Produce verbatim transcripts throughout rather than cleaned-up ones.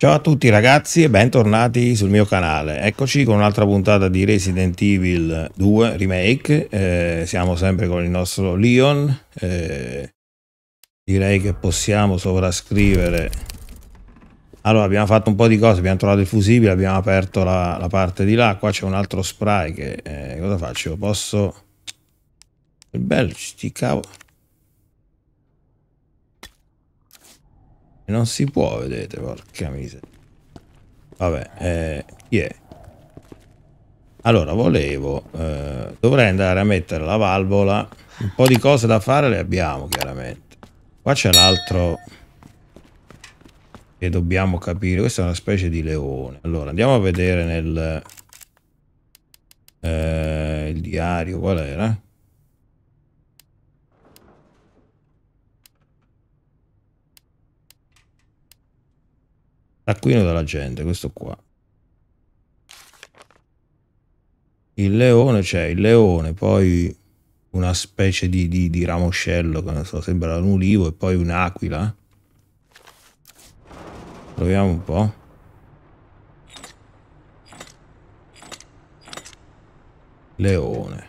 Ciao a tutti ragazzi e bentornati sul mio canale. Eccoci con un'altra puntata di Resident Evil due Remake. Eh, siamo sempre con il nostro Leon. Eh, direi che possiamo sovrascrivere. Allora, abbiamo fatto un po' di cose, abbiamo trovato il fusibile, abbiamo aperto la, la parte di là. Qua c'è un altro spray che... Eh, cosa faccio? Posso... Che bello, sti cavolo. Non si può, vedete, porca miseria. Vabbè, eh, chi è? Allora, volevo... Eh, dovrei andare a mettere la valvola. Un po' di cose da fare le abbiamo, chiaramente. Qua c'è l'altro che dobbiamo capire. Questa è una specie di leone. Allora, andiamo a vedere nel... Eh, il diario, qual era? Taccuino della gente, questo qua. Il leone, c'è il leone, poi una specie di, di, di ramoscello, che non so, sembra un ulivo, e poi un'aquila. Proviamo un po'. Leone.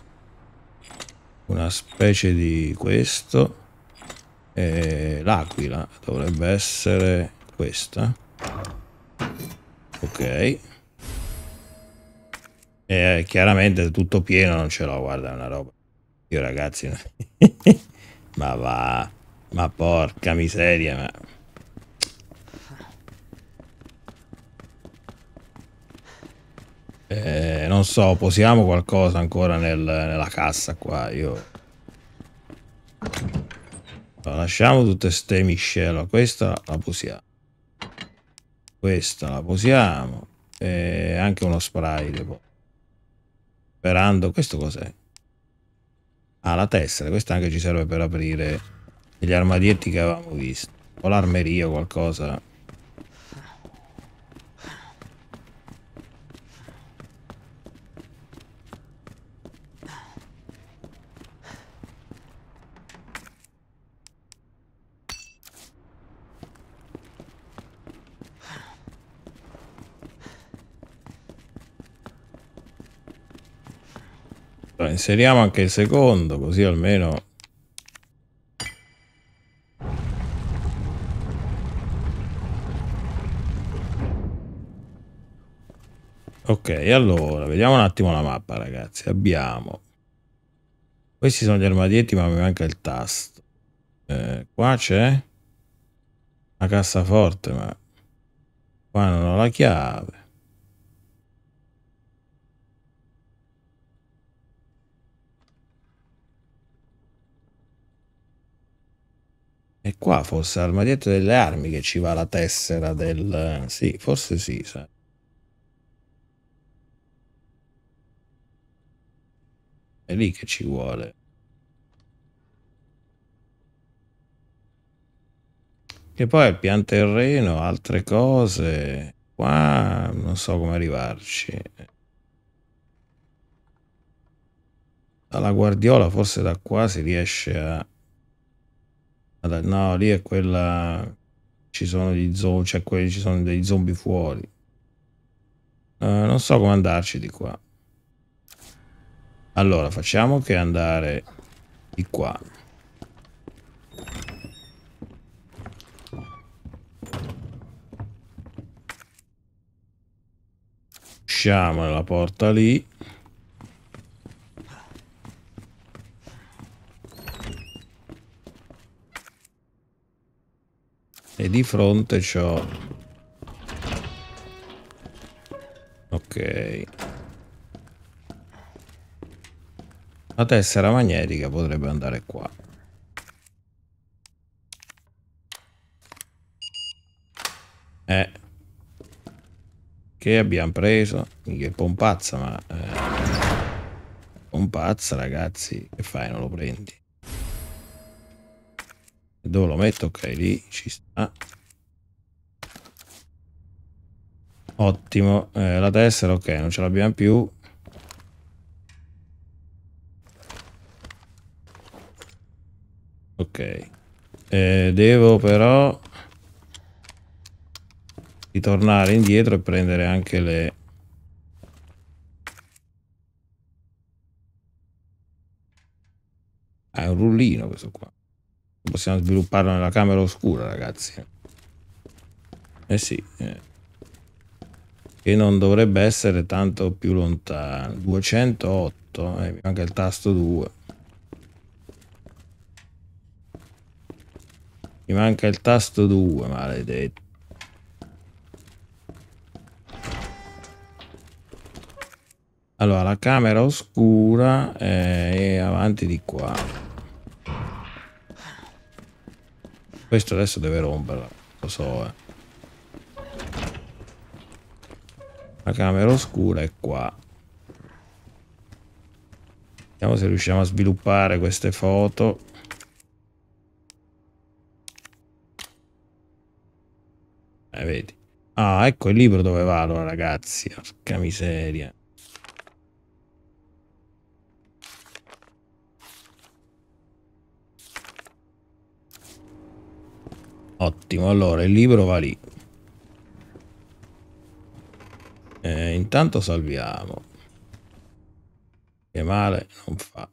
Una specie di questo. E l'aquila dovrebbe essere questa. Ok. E chiaramente tutto pieno non ce l'ho, guarda, è una roba. Io ragazzi... ma va... Ma porca miseria, ma... Eh, non so, posiamo qualcosa ancora nel, nella cassa qua, io... Allora, lasciamo tutte ste miscele, questa la posiamo. Questa la posiamo. E anche uno spray, devo... Sperando, questo cos'è? Ah, la tessera, questa anche ci serve per aprire gli armadietti che avevamo visto. O l'armeria o qualcosa. Allora, inseriamo anche il secondo, così almeno... Ok, allora, vediamo un attimo la mappa, ragazzi. Abbiamo... Questi sono gli armadietti, ma mi manca il tasto. Eh, qua c'è la cassaforte, ma... Qua non ho la chiave. E qua forse l'armadietto delle armi che ci va la tessera del... Sì, forse sì, sai. È lì che ci vuole. Che poi il pian terreno, altre cose. Qua non so come arrivarci. Dalla guardiola forse da qua si riesce a... No, lì è quella... Ci sono gli zombie, cioè quelli, ci sono dei zombie fuori. Uh, non so come andarci di qua. Allora, facciamo che andare di qua. Usciamo nella porta lì. E di fronte c'ho... Ok. La tessera magnetica potrebbe andare qua. Eh. Che abbiamo preso? Che pompazza, ma... Eh, pompazza, ragazzi. Che fai? Non lo prendi? E dove lo metto? Ok, lì ci sta. Ottimo. Eh, la tessera, ok, non ce l'abbiamo più. Ok. Eh, devo però... ritornare indietro e prendere anche le... Ah, è un rullino questo qua. Possiamo svilupparlo nella camera oscura, ragazzi. Eh sì, eh. Che non dovrebbe essere tanto più lontano. duecentootto, eh, mi manca il tasto due. Mi manca il tasto due, maledetto. Allora, la camera oscura è avanti di qua. Questo adesso deve romperla, lo so, eh. La camera oscura è qua. Vediamo se riusciamo a sviluppare queste foto. Eh, vedi. Ah, ecco il libro dove vado, ragazzi. Porca miseria. Ottimo, allora il libro va lì. Eh, intanto salviamo. Che male non fa.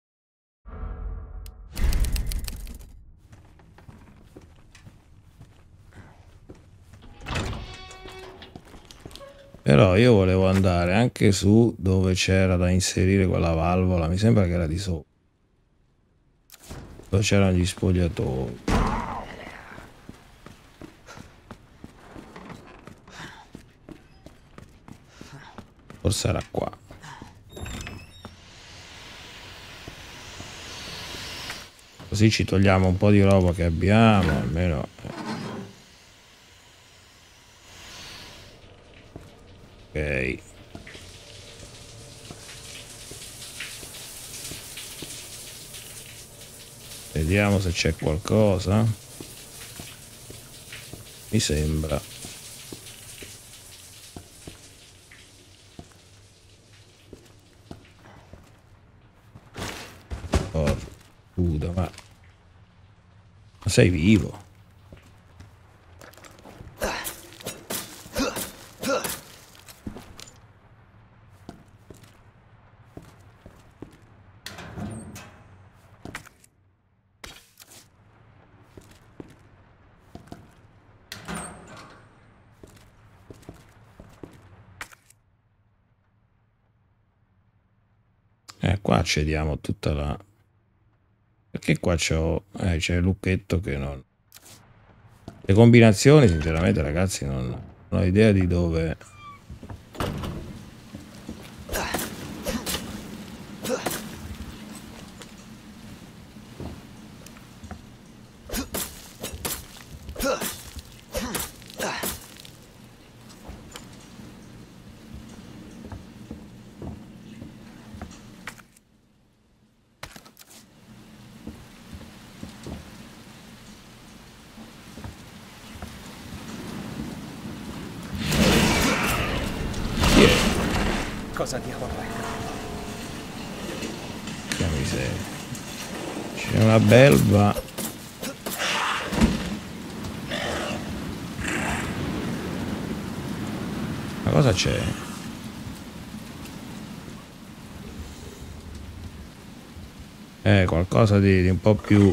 Però io volevo andare anche su dove c'era da inserire quella valvola. Mi sembra che era di sopra. Dove c'erano gli spogliatoi. Forse era qua. Così ci togliamo un po' di roba che abbiamo, almeno. Ok. Vediamo se c'è qualcosa. Mi sembra. Porcuda, ma... ma sei vivo? Eh, qua accediamo tutta la... Perché qua c'ho... Eh, c'è il lucchetto che non... Le combinazioni, sinceramente, ragazzi, non, non ho idea di dove... Cosa diavolo è? Che miseria. C'è una belva. Ma cosa c'è? Eh, qualcosa di, di un po' più...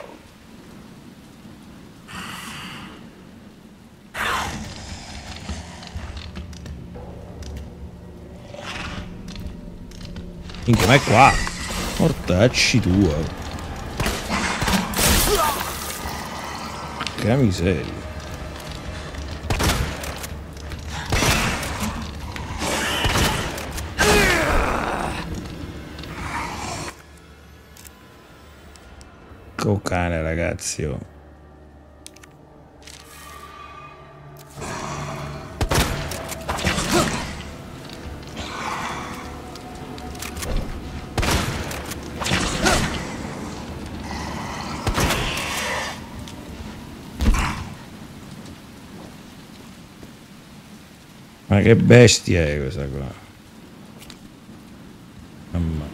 Minchia, ma è qua! Mortacci tua! Che miseria! Che cane, ragazzi! Oh. Ma che bestia è questa qua? Mamma.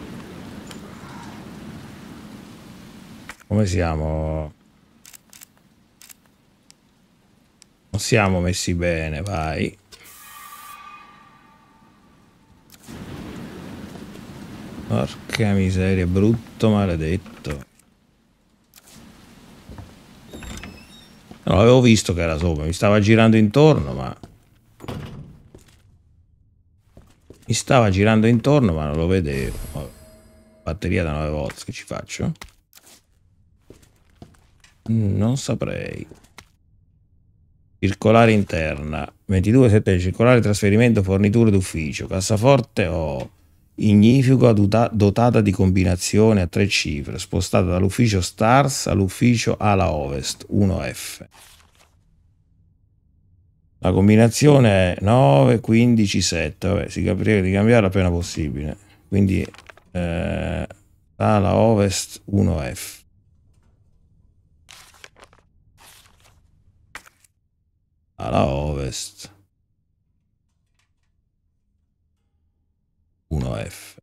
Come siamo? Non siamo messi bene, vai. Porca miseria, brutto maledetto. Non avevo visto che era sopra, mi stava girando intorno, ma... Mi stava girando intorno, ma non lo vedevo. Batteria da nove volt, che ci faccio? Non saprei. Circolare interna. ventidue sette circolare trasferimento forniture d'ufficio. Cassaforte o ignifuga dotata di combinazione a tre cifre, spostata dall'ufficio Stars all'ufficio ala ovest uno F. La combinazione è nove quindici sette. Vabbè, si capirebbe di cambiare appena possibile. Quindi eh, ala ovest uno F. Ala ovest uno F.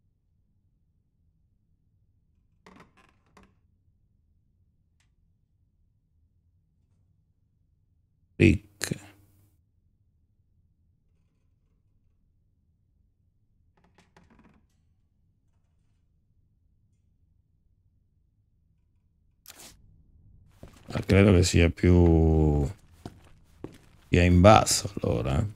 Clic. Ma credo che sia più sia in basso allora.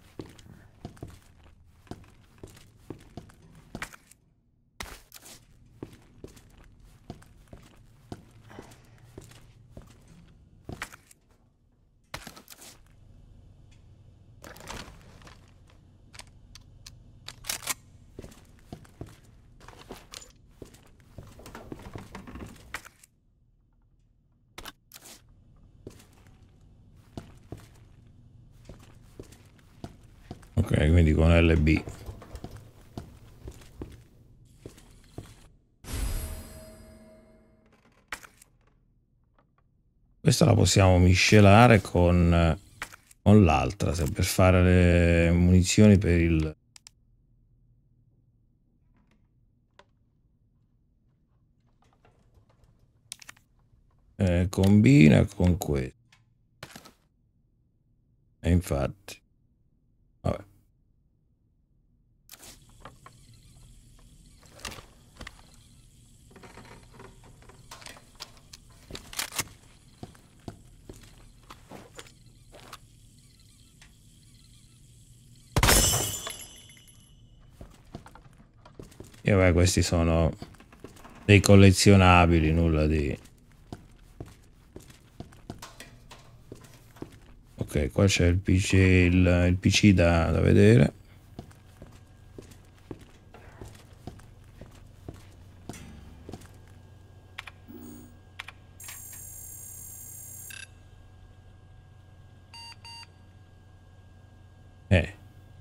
Ok, quindi con L B. Questa la possiamo miscelare con, con l'altra, se per fare le munizioni per il... Eh, combina con questo. E infatti... Vabbè. E vabbè, questi sono dei collezionabili, nulla di... Ok, qua c'è il P C, il, il P C da, da vedere. Eh.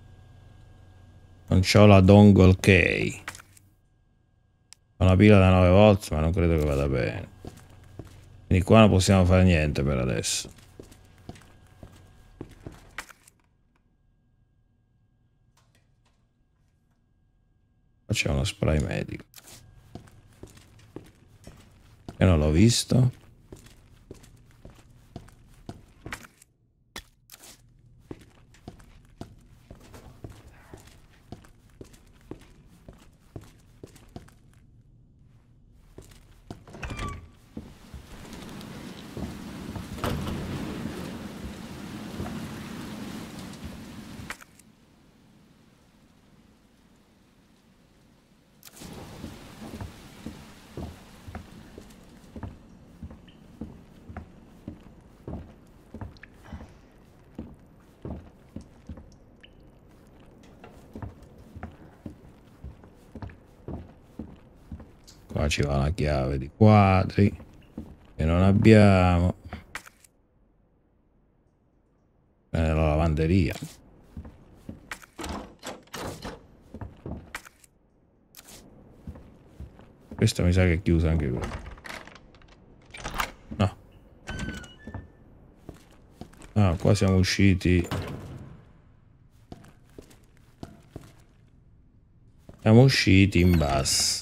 Non c'ho la dongle key. Ho una pila da nove volt, ma non credo che vada bene. Quindi qua non possiamo fare niente per adesso. Qua c'è uno spray medico. Io non l'ho visto. Qua ci va la chiave di quadri che non abbiamo. Eh, la lavanderia. Questa mi sa che è chiusa anche quella. No. Ah, qua siamo usciti. Siamo usciti in basso.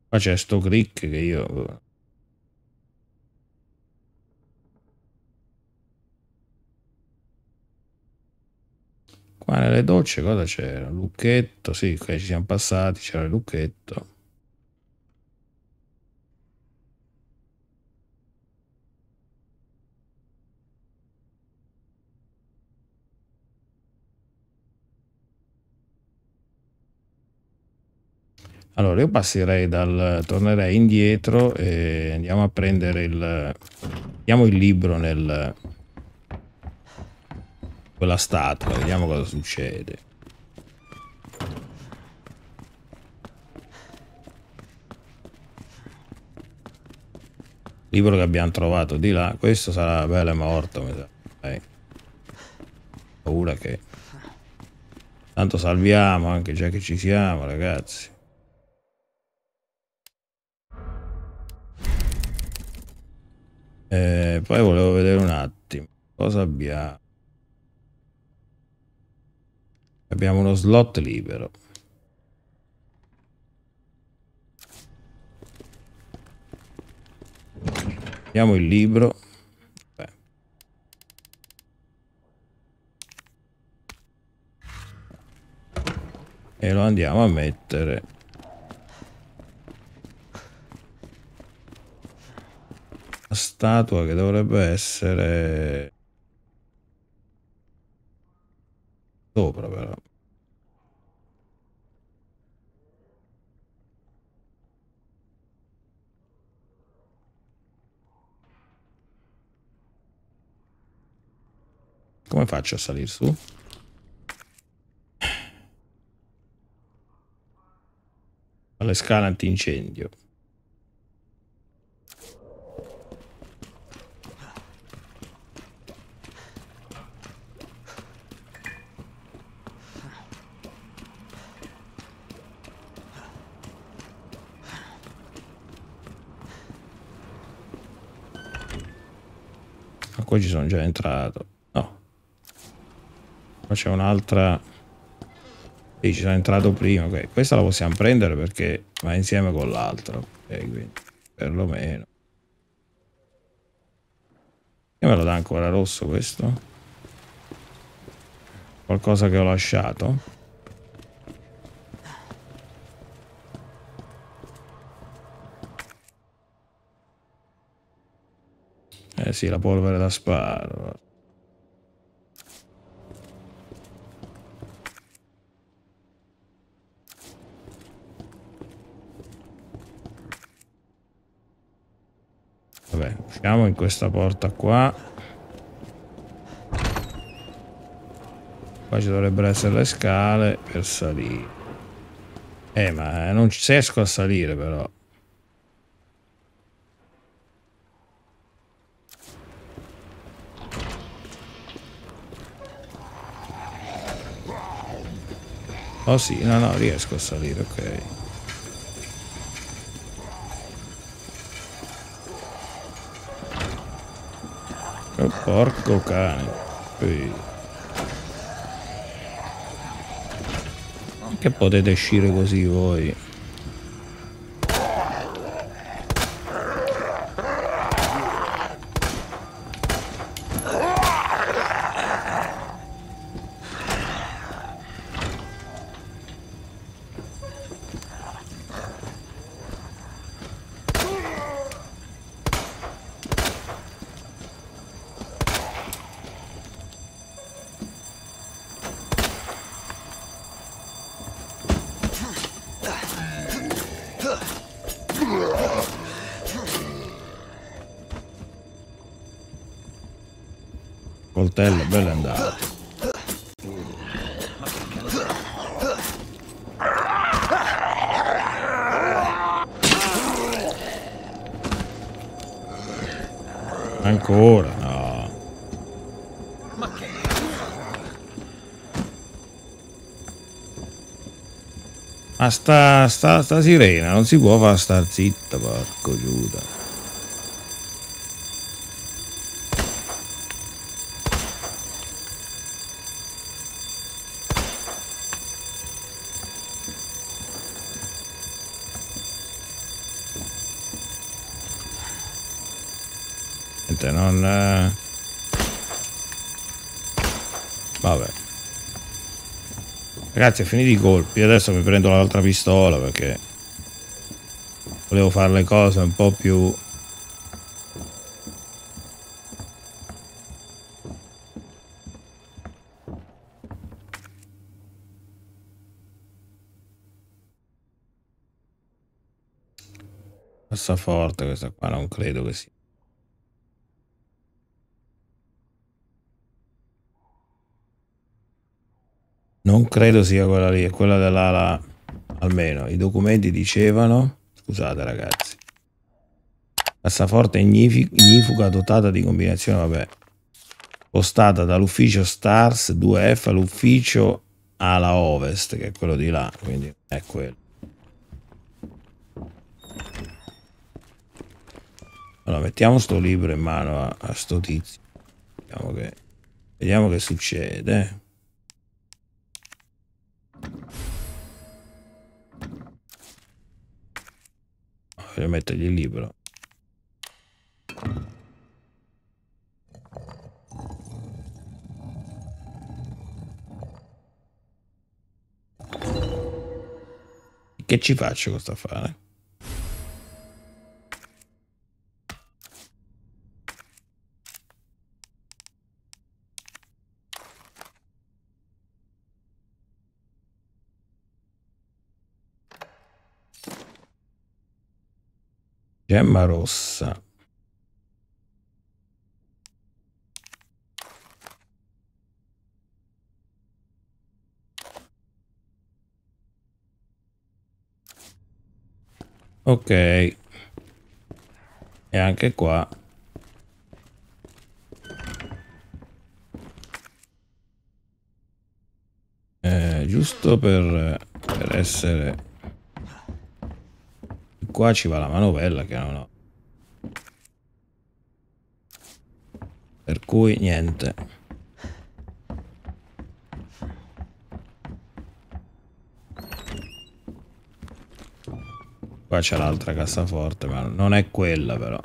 Qua c'è sto click che io... Qua nelle docce cosa c'era? Lucchetto, sì, qua ci siamo passati, c'era il lucchetto. Allora io passerei dal... tornerei indietro e andiamo a prendere il... Diamo il libro nel... quella statua, vediamo cosa succede. Libro che abbiamo trovato di là, questo sarà bello morto, mi sa. Dai. Paura che... Tanto salviamo anche già che ci siamo, ragazzi. Eh, poi volevo vedere un attimo cosa abbiamo. Abbiamo uno slot libero. Abbiamo il libro. Beh. E lo andiamo a mettere. La statua che dovrebbe essere sopra, però. Come faccio a salire su? Alle scale antincendio. Ma qua ci sono già entrato. No. Qua c'è un'altra. Sì, ci sono entrato prima. Okay. Questa la possiamo prendere perché va insieme con l'altra. Ok, quindi perlomeno. E me lo dà ancora rosso questo? Qualcosa che ho lasciato? Eh sì, la polvere da sparo. Vabbè, usciamo in questa porta qua. Qua ci dovrebbero essere le scale per salire. Eh, ma non ci riesco a salire però. Oh sì, no, no, riesco a salire, ok. Oh, porco cane. Ehi. Che potete uscire così voi? Coltello, bello andato. Ancora, no. Ma sta, sta, sta sirena non si può far star zitta, porco Giuda. Niente, non... Eh... Vabbè. Ragazzi, è finito i colpi. Adesso mi prendo l'altra pistola perché volevo fare le cose un po' più... Passaforte, questa qua non credo che sia. Non credo sia quella lì, è quella dell'ala. Almeno i documenti dicevano. Scusate ragazzi. Passaforte ignifuga dotata di combinazione, vabbè. Postata dall'ufficio Stars due F all'ufficio ala ovest, che è quello di là, quindi è quello. Allora mettiamo sto libro in mano a, a sto tizio. Vediamo che, vediamo che succede. Voglio mettergli il libro. Che ci faccio questo affare? Gemma rossa. Ok. E anche qua. Eh, giusto per, per essere... Qua ci va la manovella che non ho. Per cui niente. Qua c'è l'altra cassaforte, ma non è quella però.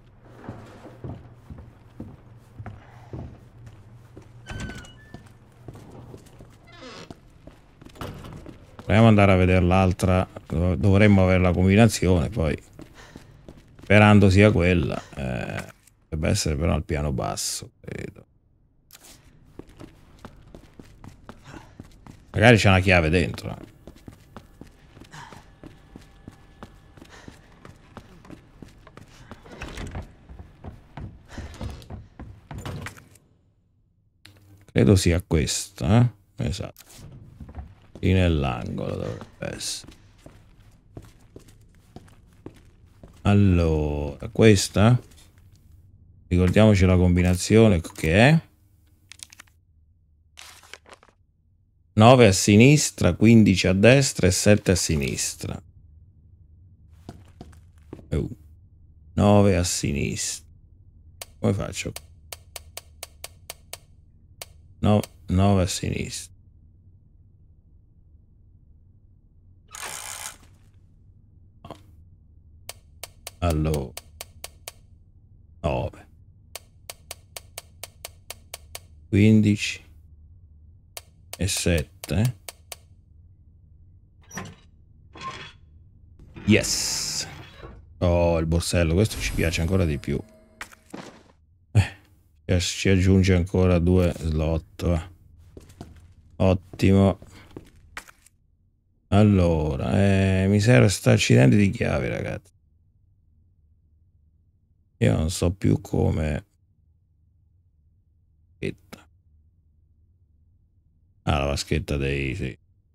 Proviamo ad andare a vedere l'altra. Dovremmo avere la combinazione poi. Sperando sia quella. Eh, dovrebbe essere però al piano basso, credo. Magari c'è una chiave dentro. Credo sia questa, eh? Esatto. Lì nell'angolo dovrebbe essere. Allora, questa? Ricordiamoci la combinazione che è nove a sinistra, quindici a destra e sette a sinistra. Uh, nove a sinistra. Come faccio? No, nove a sinistra. No. Allora, nove. quindici e sette. Yes. Oh, il borsello, questo ci piace ancora di più. Eh, ci aggiunge ancora due slot. Va. Ottimo. Allora, eh, mi serve sta accidente di chiavi, ragazzi. Io non so più come... Ah, la vaschetta dei... Sì.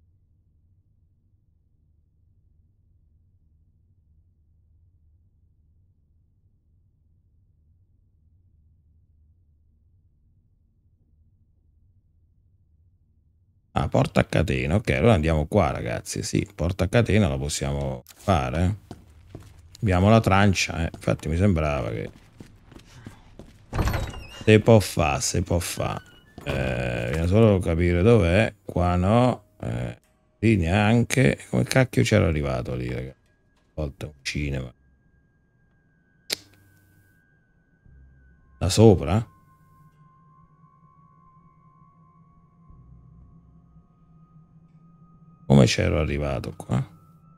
Ah, porta a catena. Ok, allora andiamo qua, ragazzi. Sì, porta a catena la possiamo fare. Abbiamo la trancia, eh. Infatti mi sembrava che... Se può fare, se può fare. Eh, bisogna solo capire dov'è. Qua no. Eh, lì neanche. Come cacchio c'era arrivato lì, ragazzi? Volta un cinema. Da sopra? Come c'ero arrivato qua?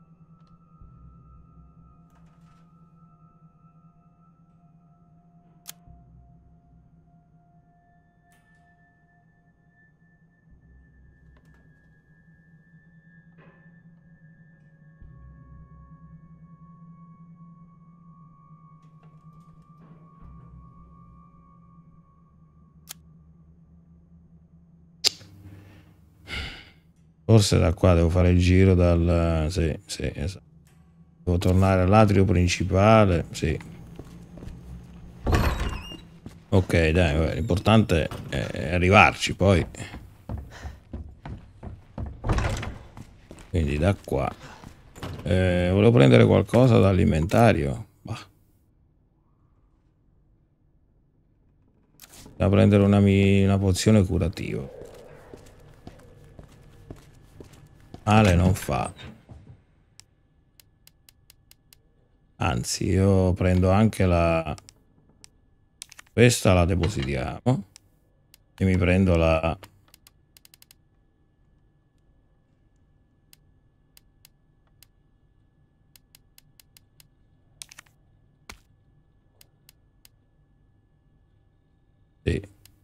Forse da qua devo fare il giro dal... Sì, sì, esatto. Devo tornare all'atrio principale, sì. Ok, dai, l'importante è arrivarci poi. Quindi da qua. Eh, volevo prendere qualcosa dall'inventario. Bah. Da prendere una, una pozione curativa. Male non fa. Anzi, io prendo anche la... Questa la depositiamo. E mi prendo la... Sì.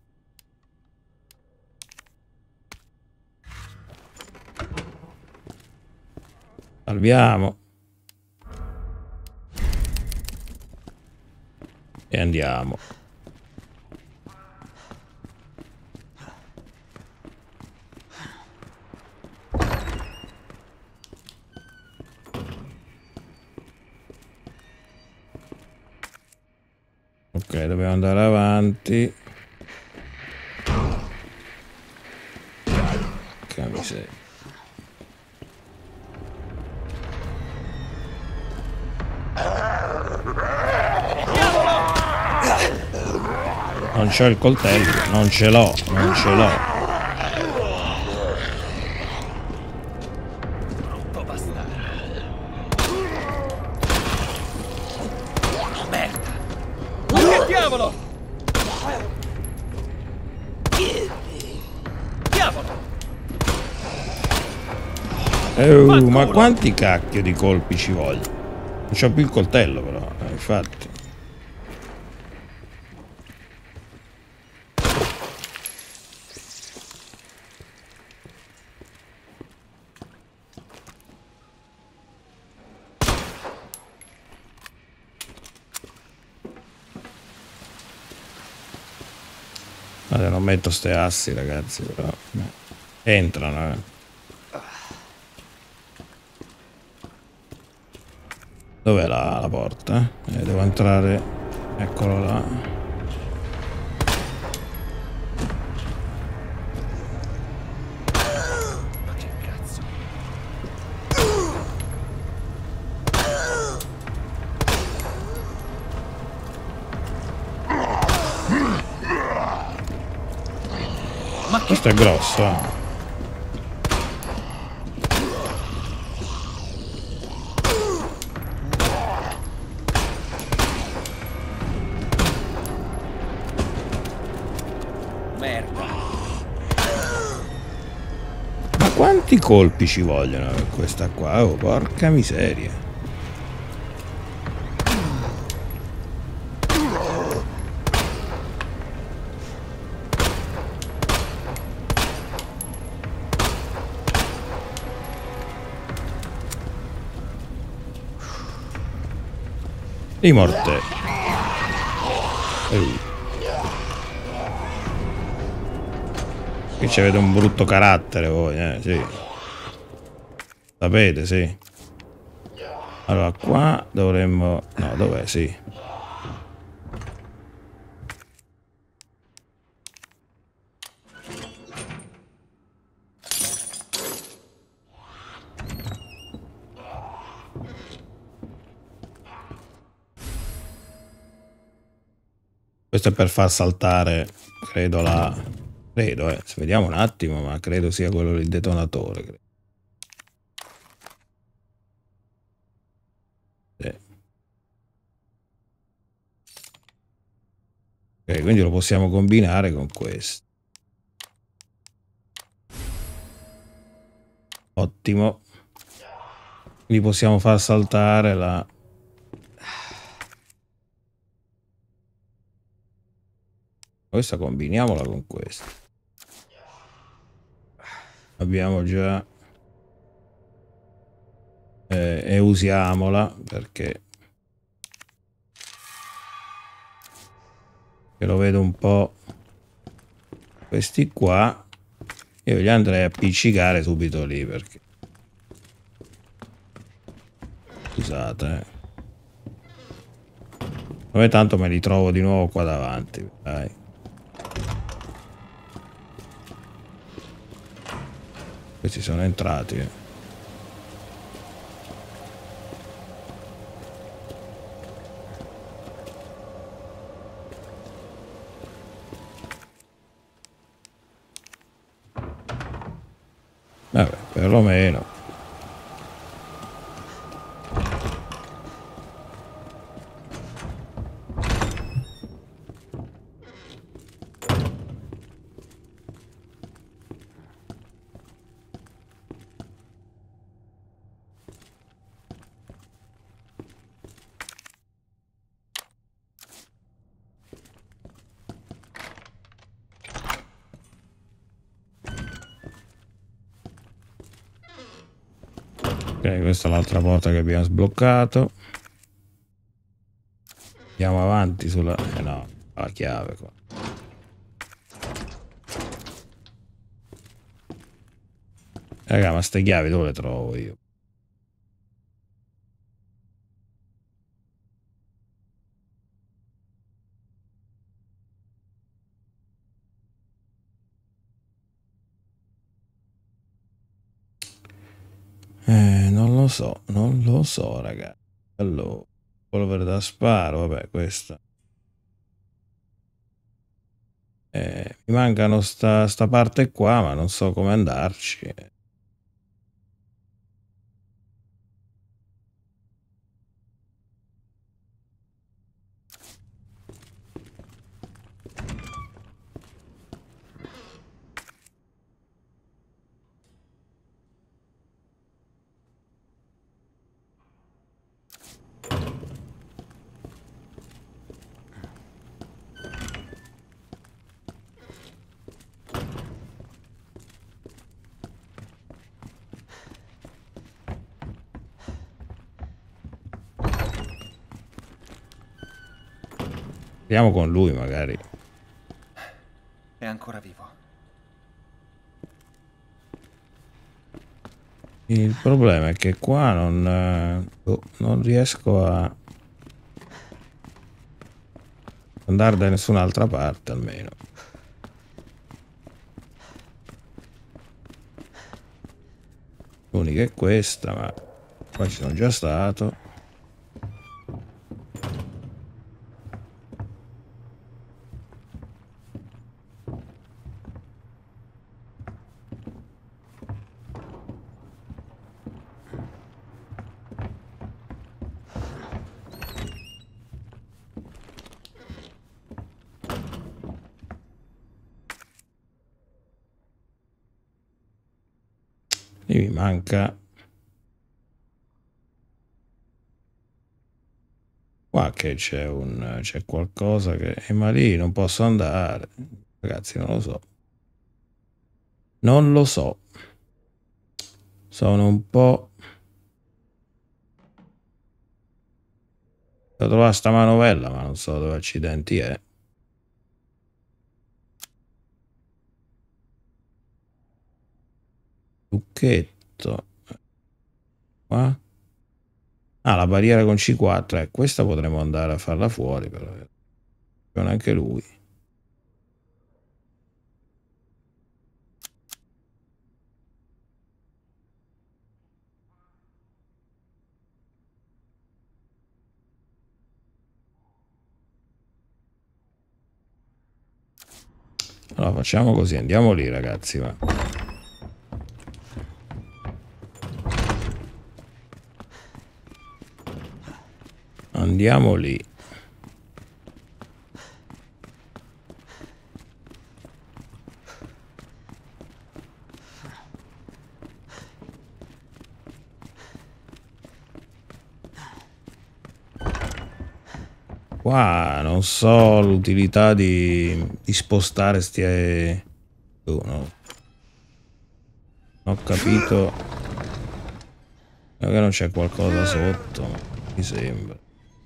Salviamo. E andiamo. Ok, dobbiamo andare avanti. Che miseria. Non c'ho il coltello, non ce l'ho, non ce l'ho. Brutto bastardo. Merda. Ma che diavolo? Diavolo. Oh, ma quanti cacchio di colpi ci vogliono? Non c'ho più il coltello però, eh, infatti. Allora, non metto ste assi, ragazzi, però entrano, eh. Dov'è la, la porta? Eh, devo entrare. Eccolo là. Ma che cazzo? Ma che... Questo è grosso, eh. Merda. Ma quanti colpi ci vogliono per questa qua? Oh, porca miseria. Di morte. Uh. Qui ci avete un brutto carattere voi, eh, sì. Sapete, sì. Allora, qua dovremmo... No, dov'è? Sì. Questo è per far saltare, credo, la... Credo, eh. Vediamo un attimo, ma credo sia quello del detonatore. Credo. Sì. Ok, quindi lo possiamo combinare con questo. Ottimo. Quindi possiamo far saltare la... Questa combiniamola con questa. Abbiamo già... Eh, e usiamola perché... Che lo vedo un po'... Questi qua... Io li andrei a appiccicare subito lì perché... Scusate, eh. Come tanto me li trovo di nuovo qua davanti, dai. Questi sono entrati, eh. Vabbè, perlomeno. Ok, questa è l'altra porta che abbiamo sbloccato. Andiamo avanti sulla... Eh no, la chiave qua. Raga, ma ste chiavi dove le trovo io? Eh, non lo so, non lo so, raga. Allora, polvere da sparo, vabbè, questa. Eh, mi mancano sta, sta parte qua, ma non so come andarci. Andiamo con lui, magari. È ancora vivo. Il problema è che qua non, eh, non riesco a andare da nessun'altra parte, almeno. L'unica è questa, ma qua ci sono già stato. E mi manca qua che c'è un c'è qualcosa che eh, ma lì non posso andare, ragazzi, non lo so, non lo so, sono un po'... Devo trovare sta manovella, ma non so dove accidenti è. Lucchetto qua. Ah, la barriera con C quattro, eh, questa potremmo andare a farla fuori, però non anche lui. Allora facciamo così, andiamo lì, ragazzi, va. Andiamo lì. Qua non so l'utilità di, di spostare sti... Oh, no. Ho capito che non c'è qualcosa sotto, mi sembra.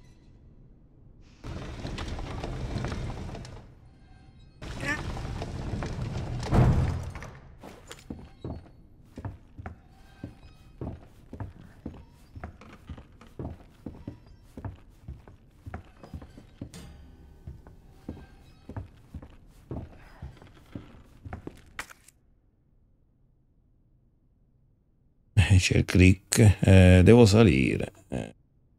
C'è il click, eh, devo salire. Eh.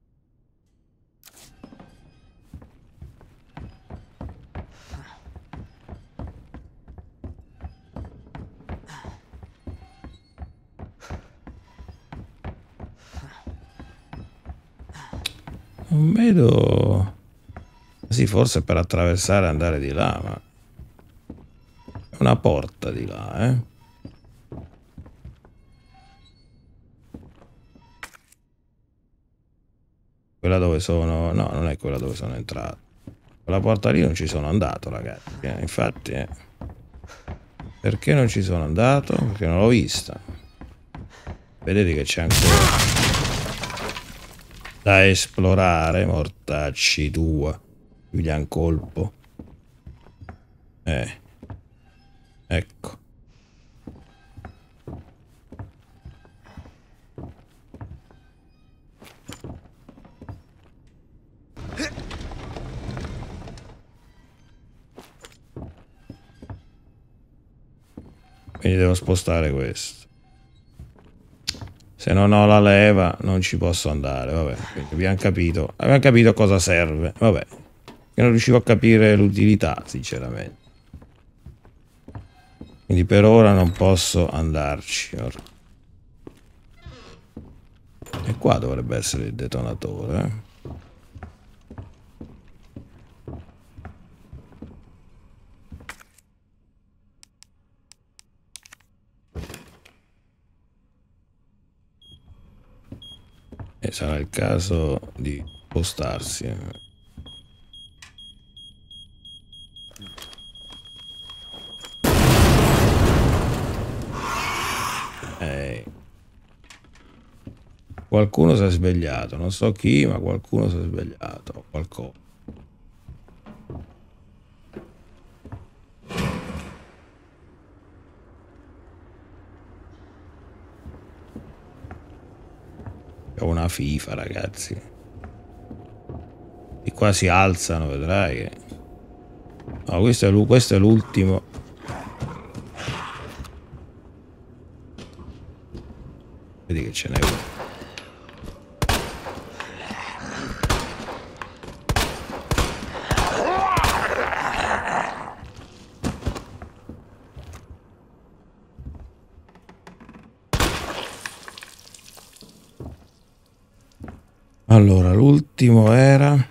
Non vedo... Sì, forse per attraversare e andare di là, ma... È una porta di là, eh. Quella dove sono... No, non è quella dove sono entrato. Quella porta lì non ci sono andato, ragazzi. Eh, infatti, eh. Perché non ci sono andato? Perché non l'ho vista. Vedete che c'è ancora da esplorare, mortacci tua. Piglian colpo. Eh. Ecco. Quindi devo spostare questo. Se non ho la leva non ci posso andare. Vabbè, quindi abbiamo capito. Abbiamo capito cosa serve. Vabbè. Che non riuscivo a capire l'utilità, sinceramente. Quindi per ora non posso andarci. E qua dovrebbe essere il detonatore. Eh? E sarà il caso di spostarsi. Eh. Qualcuno si è svegliato, non so chi, ma qualcuno si è svegliato. Qualcosa. È una FIFA, ragazzi. Di qua si alzano, vedrai che... No, questo è, questo è l'ultimo. Vedi che ce n'è uno. Allora, l'ultimo era...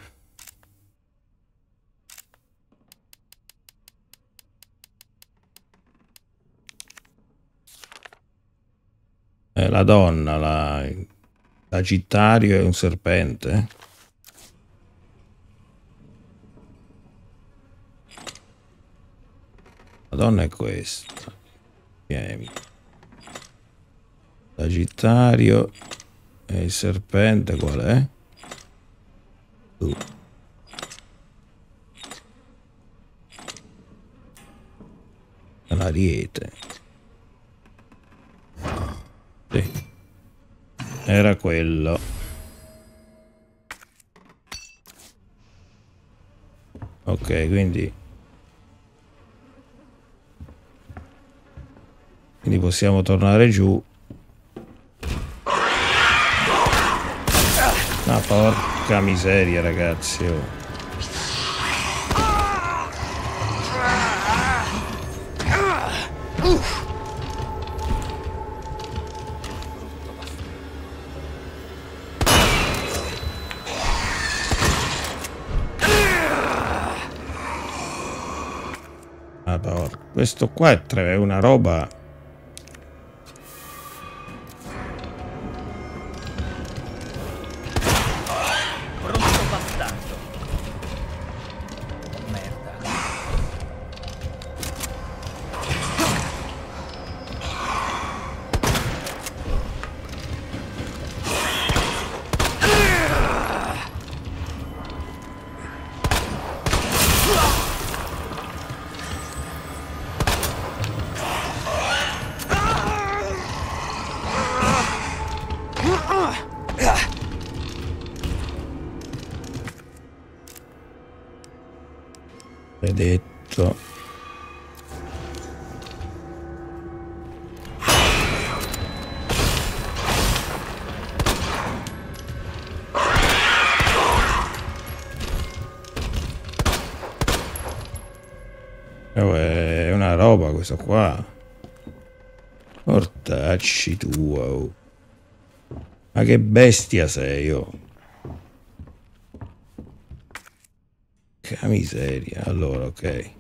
Eh, la donna, la... Sagittario e un serpente. La donna è questa. Vieni. Sagittario e il serpente qual è? Uh. L'ariete. Sì. Era quello. Ok, quindi quindi possiamo tornare giù. Ma porca miseria, ragazzi. Oh. Questo qua è, è una roba. Pronto bastardo. Maledetto. Oh, è una roba questo qua. Mortacci tua, oh. Ma che bestia sei, oh. Che miseria. Allora, ok.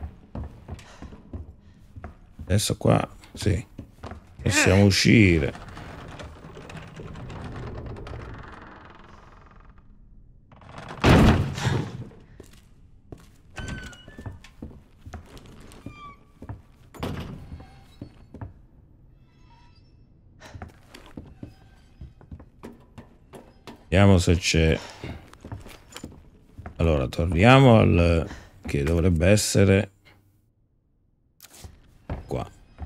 Adesso qua, sì. Possiamo uscire. Vediamo se c'è. Allora, torniamo al che dovrebbe essere qua.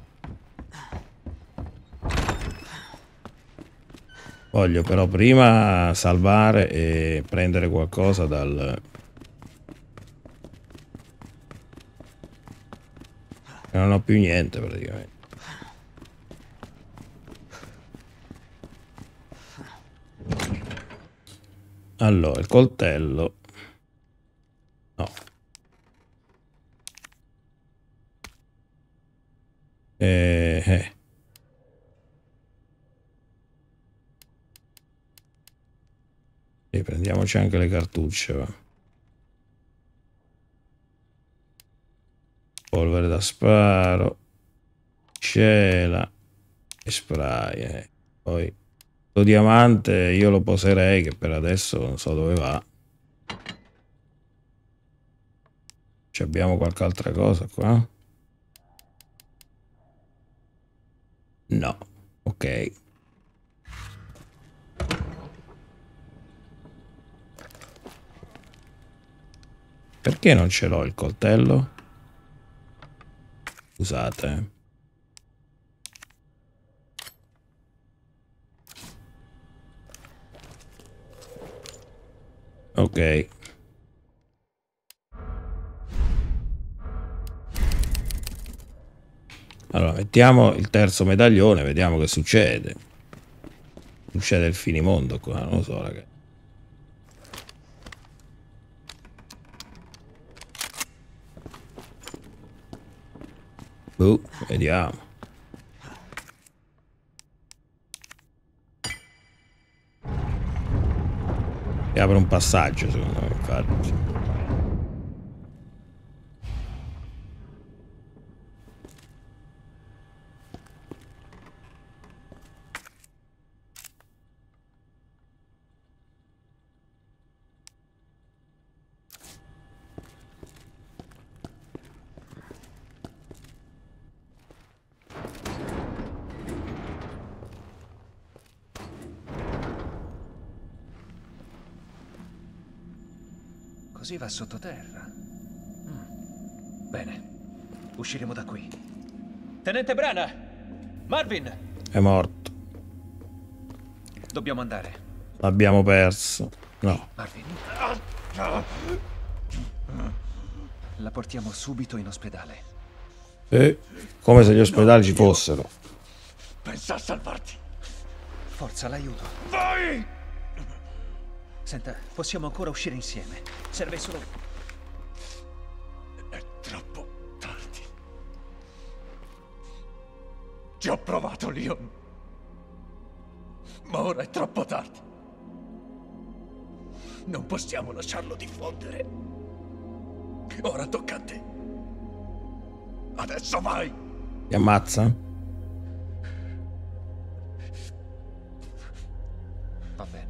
Voglio però prima salvare e prendere qualcosa dal... Non ho più niente praticamente. Allora, il coltello. No. Eh, eh. E prendiamoci anche le cartucce, va. Polvere da sparo. Cela. E spray. Eh. Poi, lo diamante io lo poserei, che per adesso non so dove va. Ci abbiamo qualche altra cosa qua? No. Ok. Perché non ce l'ho il coltello? Scusate. Ok. Allora, mettiamo il terzo medaglione, vediamo che succede. Succede il finimondo qua, non lo so, ragazzi. Boh, vediamo. E apre un passaggio, secondo me, infatti. Così va sottoterra. Mm. Bene, usciremo da qui. Tenente Brana! Marvin! È morto. Dobbiamo andare. L'abbiamo perso. No. Marvin. La portiamo subito in ospedale. Eh, come se gli ospedali ci fossero. Pensa a salvarti. Forza, l'aiuto. Vai! Senta, possiamo ancora uscire insieme. Serve solo... È troppo tardi. Ci ho provato, Leon. Ma ora è troppo tardi. Non possiamo lasciarlo diffondere. Ora tocca a te. Adesso vai! Ti ammazza? Va bene.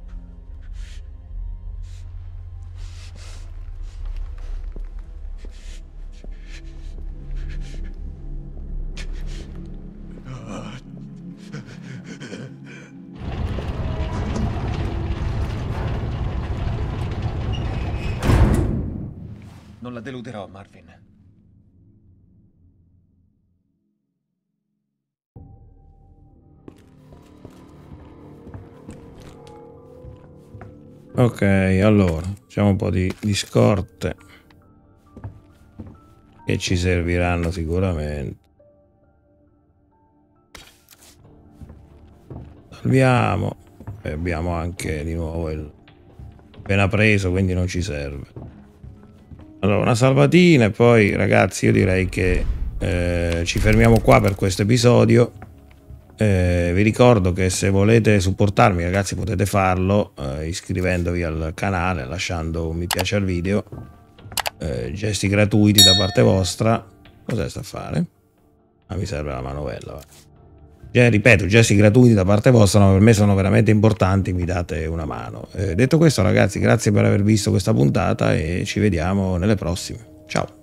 Non la deluderò, Marvin. Ok, allora, facciamo un po' di, di scorte. che ci serviranno sicuramente. Salviamo e abbiamo anche di nuovo il appena preso, quindi non ci serve. Allora, una salvatina e poi ragazzi io direi che eh, ci fermiamo qua per questo episodio. Eh, vi ricordo che se volete supportarmi ragazzi potete farlo eh, iscrivendovi al canale, lasciando un mi piace al video, eh, gesti gratuiti da parte vostra. Cos'è sta a fare? Ah, mi serve la manovella. Va. Cioè, ripeto, gesti gratuiti da parte vostra, ma per me sono veramente importanti, mi date una mano. Eh, detto questo ragazzi, grazie per aver visto questa puntata e ci vediamo nelle prossime. Ciao!